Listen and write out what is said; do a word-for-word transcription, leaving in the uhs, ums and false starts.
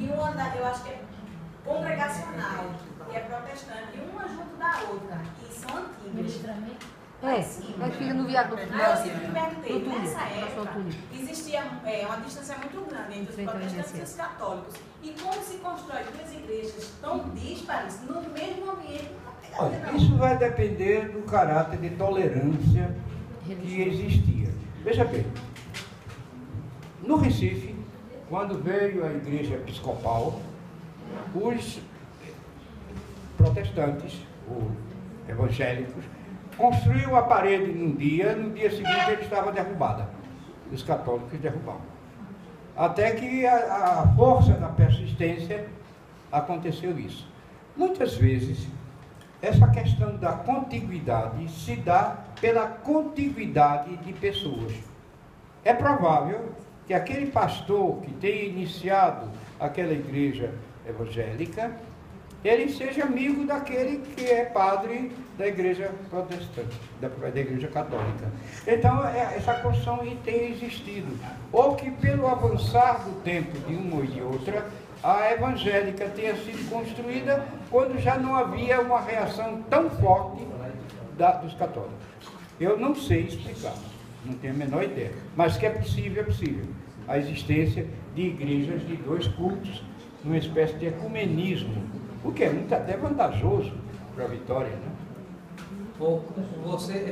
E uma, da, eu acho que é congregacional, que é protestante, e uma junto da outra, e são antigas. É, mas fica no viaduto. Aí eu sempre me perguntei, No túnel, nessa passou o época, túnel. existia é, uma distância muito grande entre os Feito protestantes a e os católicos. E como se constrói duas igrejas tão díspares no mesmo ambiente? Olha, isso vai depender do caráter de tolerância que existia. Veja bem, no Recife, quando veio a igreja episcopal, os protestantes, ou evangélicos, construíram a parede num dia, no dia seguinte ele estava derrubada. Os católicos derrubaram. Até que a, a força da persistência aconteceu isso. Muitas vezes, essa questão da contiguidade se dá pela contiguidade de pessoas. É provável que aquele pastor que tenha iniciado aquela igreja evangélica, ele seja amigo daquele que é padre da igreja protestante, da, da igreja católica. Então, é, essa construção tem existido. Ou que pelo avançar do tempo de uma e outra, a evangélica tenha sido construída quando já não havia uma reação tão forte da, dos católicos. Eu não sei explicar, não tenho a menor ideia, mas que é possível, é possível. A existência de igrejas de dois cultos, numa espécie de ecumenismo, o que é muito até vantajoso para a Vitória, né? Ou você